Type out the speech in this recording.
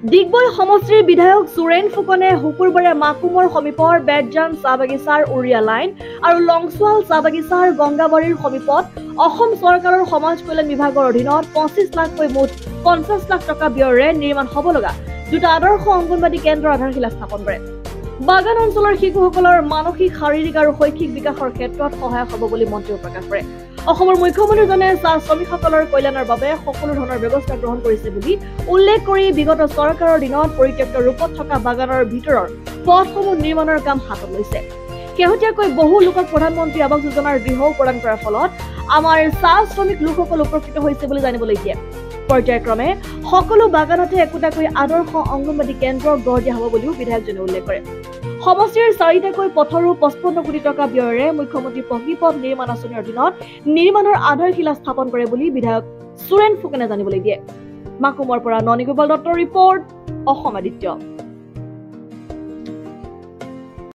দিগবই সমষ্টিৰ বিধায়ক সুৰেন ফুকনে শুকুৰবাৰে মাকুমৰ সমীপৰ বেডজান চাহ বাগিচাৰ উৰিয়া লাইন আৰু লংচুৱাল চাহ বাগিচাৰ গংগাবাৰীৰ সমীপত অসম চৰকাৰৰ সমাজ কল্যাণ বিভাগৰ অধীনত 25 লাখকৈ মুঠ 50 লাখ টকা ব্যয়েৰে নিৰ্মাণ হ'ব লগা দুটা আদৰ্শ অংগনবাদী কেন্দ্ৰৰ আধাৰশিলা স্থাপন কৰে। বাগান অঞ্চলৰ শিশুসকলৰ মানসিক শাৰীৰিক আৰু শৈক্ষিক বিকাশৰ ক্ষেত্ৰত সহায়ক হ'ব বুলি মন্ত্ৰীয়ে প্ৰকাশ কৰে। অসমৰ মুখ্যমন্ত্ৰীজনে চাহ শ্ৰমিকসকলৰ কল্যাণৰ বাবে সকলো ধৰণৰ ব্যৱস্থা গ্ৰহণ কৰিছে বুলি উল্লেখ কৰি বিগত চৰকাৰৰ দিনত পৰিত্যক্ত ৰূপত থকা বাগানৰ ভিতৰৰ পথসমূহ নিৰ্মাণৰ কাম হাতত লৈছে। শেহতীয়াকৈ বহু লোকক প্ৰধানমন্ত্ৰী আৱাস যোজনাৰ গৃহ প্ৰদান কৰাৰ ফলত আমাৰ চাহ শ্ৰমিক লোকসকল উপকৃত হৈছে বুলি জানিবলৈ দিয়ে। পৰ্যায়ক্ৰমে সকলো বাগানতে একোটাকৈ আদৰ্শ অংগনবাদী কেন্দ্ৰ গঢ় দিয়া হ'ব বুলিও বিধায়কজনে উল্লেখ কৰে। সমষ্টিৰ 4টাকৈ পথৰো 55 কোটি টকা ব্যয়েৰে মুখ্যমন্ত্ৰী পকীপথ নিৰ্মাণ আঁচনিৰ অধীনত নিৰ্মাণৰ আধাৰশিলা স্থাপন কৰে বুলি বিধায়ক সুৰেন ফুকনে জানিবলৈ দিয়ে। মাকুমৰ পৰা ননী গোপাল দত্তৰ ৰিপৰ্ট, অসম আদিত্য।